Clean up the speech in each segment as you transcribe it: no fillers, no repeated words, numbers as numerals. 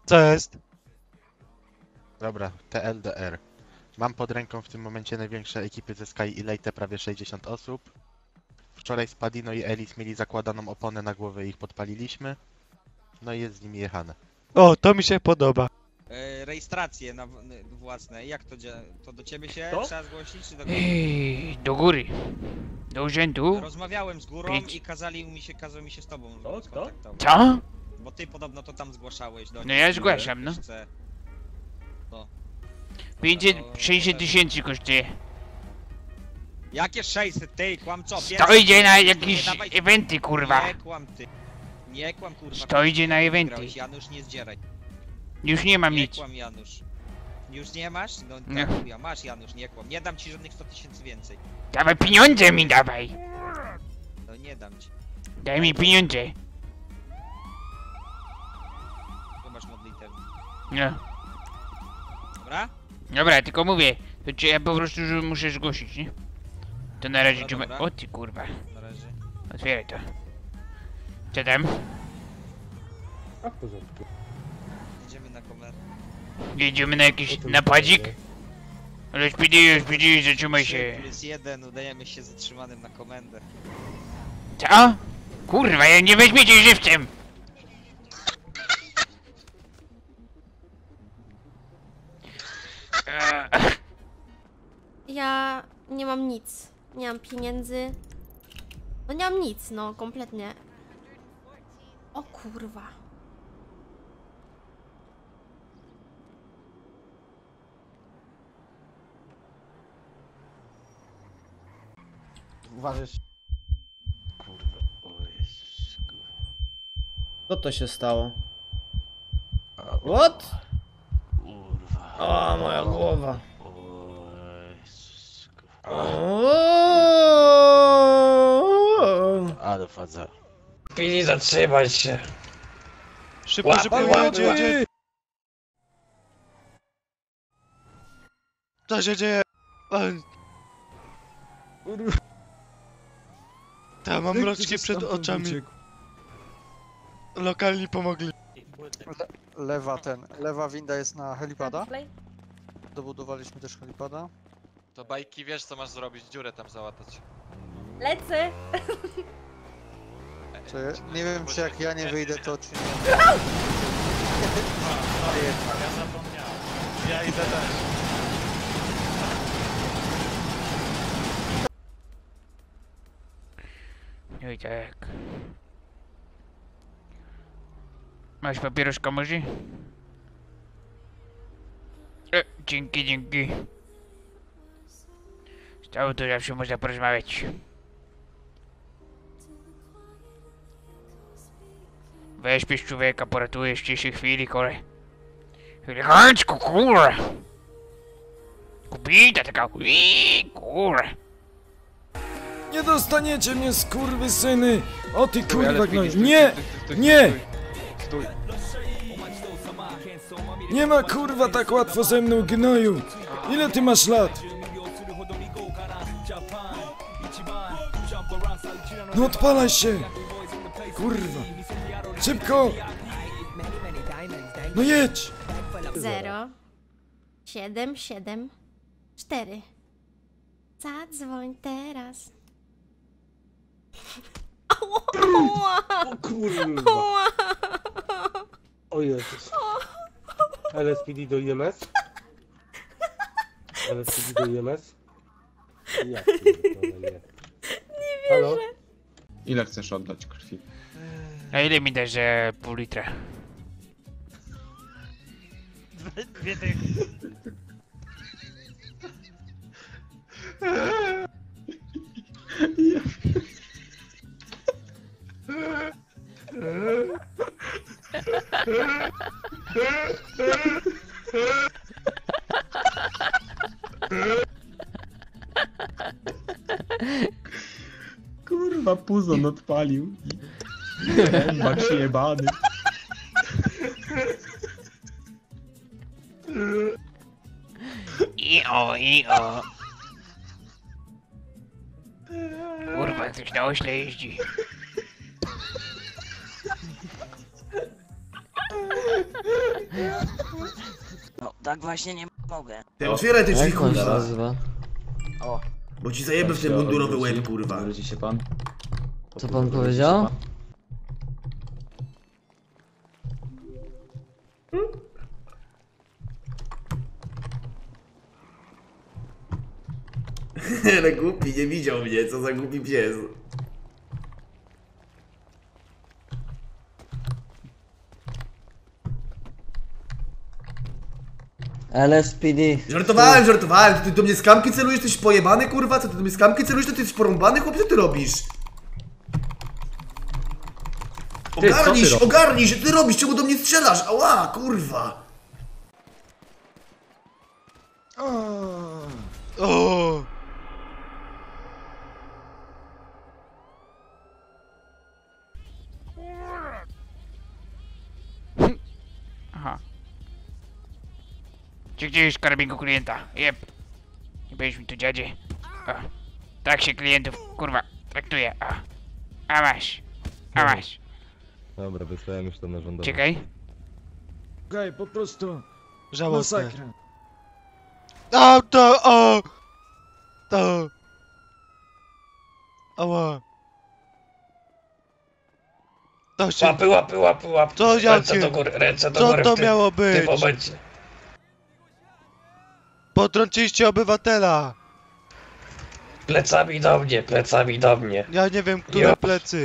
Co jest? Dobra, TLDR. Mam pod ręką w tym momencie największe ekipy ze Sky i Leyte, prawie 60 osób. Wczoraj Spadino i Elis mieli zakładaną oponę na głowę i ich podpaliliśmy. No i jest z nimi jechane. O, to mi się podoba. Rejestracje własne. Jak to działa? To do ciebie się To? trzeba zgłosić, czy do kogo? Do góry. Do urzędu. Rozmawiałem z górą Pięć. i kazał mi się z tobą Kto? skontaktować. Co? Bo ty podobno to tam zgłaszałeś do No nich. ja zgłaszam, no. Chcę- 560 tysięcy kosztuje. Jakie 600, ty, kłam co? To idzie na Nie jakieś dawaj- eventy, kurwa. Nie kłam ty. Nie kłam, kurwa. To idzie na eventy. Grałeś, Janusz, nie zdzieraj. Już nie mam Nie nic. kłam, Janusz. Już nie masz? No Nie. tak, ja masz, Janusz, nie kłam. Nie dam ci żadnych 100 tysięcy więcej. Dawaj pieniądze mi dawaj. No nie dam ci. Daj mi pieniądze. Zobacz modlitewę. No. Dobra? Dobra, tylko mówię. To czy ja po prostu muszę zgłosić, nie? To na razie Dobra, dżumę. dobra. O ty kurwa. Na razie. Otwieraj to. Co tam? A w porządku. Idziemy na komendę. Jedziemy na jakiś O tym napadzik? mówię. Ale SPD, zatrzymaj się. 3+1, udajemy się zatrzymanym na komendę. Co? Kurwa, ja nie weźmiecie żywcem! Ja nie mam nic. Nie mam pieniędzy. No nie mam nic, no kompletnie. O kurwa. Uważasz? Kurwa, o Jezus, Co to się stało? kurwa. What? Kurwa. O, moja głowa. O Jezus, kurwa. Ale fadza. Pili, zatrzymać się. Szybko, szybko, jedzie, jedzie. Co się dzieje? Ta, mam mroczki przed oczami. Lokalni pomogli. Lewa winda jest na helipada. Dobudowaliśmy też helipada. To bajki, wiesz co masz zrobić, dziurę tam załatać. Lecę! Nie wiem czy jak ja nie wyjdę to czy nie. Ja zapomniałem. Ja idę też. No i tak. Masz papieroska może? Dzięki, dzięki. Z tobą to zawsze można porozmawiać. Weźmiesz człowieka, poratujesz w ciszej chwili, kole. Elegancko, kurwa! Kubita taka, kurwa! Nie dostaniecie mnie, skurwysyny! O ty kurwa gnoj! Nie! Nie! Nie ma kurwa tak łatwo ze mną, gnoju! Ile ty masz lat? No odpalaj się! Kurwa! Szybko! No jedź! 0 7 7 4. Zadzwoń teraz. Ała! O kurwa. Ała! O Jezus. LSPD do IMS? LSPD do IMS? Ja pierdolę, nie. Halo? Ile chcesz oddać krwi? A ile mi dasz za pół litra? Dwie dychy. Kurwa, puzon odpalił. Bak jebany. I o. Kurwa, ktoś na ośle jeździ. No, tak właśnie nie mogę. Ty otwieraj te drzwi, kurwa. Nazywa? Bo ci zajebę w ten mundurowy łeb, kurwa. Wróci się pan. Co pan powiedział? Ale głupi, nie widział mnie, co za głupi pies. LSPD. Żartowałem, ty do mnie z kamki celujesz, ty jesteś pojebany, kurwa? Co ty do mnie z kamki celujesz, to ty jesteś porąbany, chłopie, co ty robisz? Ogarnij się, ty robisz, czemu do mnie strzelasz? Ała, kurwa! O! Aha. Gdzieś karabinku klienta. Jep. Nie będziesz mi tu dziadzie. O. Tak się klientów, kurwa, traktuje. O. A masz. A masz. Dobra, wysłałem już to na żądanie. Czekaj. Okej, po prostu Żałosne. masakra. A, to, o! To. Ała. To się... Łapy. Co ja Ręce cię... do góry, ręce do Co góry to w tym, miało w tym być? momencie. Potrąciliście obywatela! Plecami do mnie. Ja nie wiem, które plecy.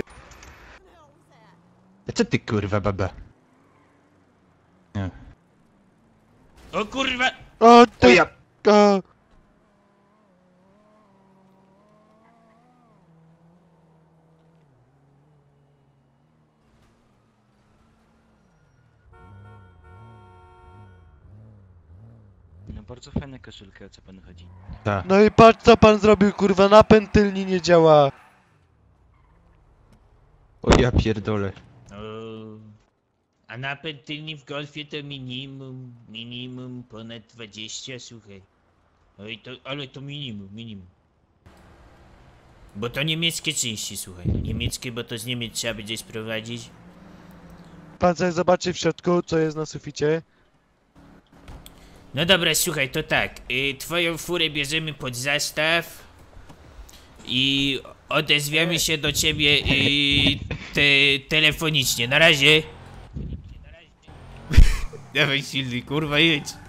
Co ty kurwa baba? Nie. O kurwa! O, ty... O ja... O. No bardzo fajna koszulka, o co panu chodzi? Tak. No i patrz, co pan zrobił, kurwa, napęd tylni nie działa. O ja pierdolę. A napęd tylny w golfie to minimum ponad 20, słuchaj. Oj, ale to minimum. Bo to niemieckie części, słuchaj. Niemieckie, bo to z Niemiec trzeba będzie sprowadzić. Pan sobie zobaczy w środku, co jest na suficie. No dobra, słuchaj, to tak. Twoją furę bierzemy pod zastaw. I odezwiemy się do ciebie telefonicznie. Na razie. Dawaj silny, kurwa, jedź.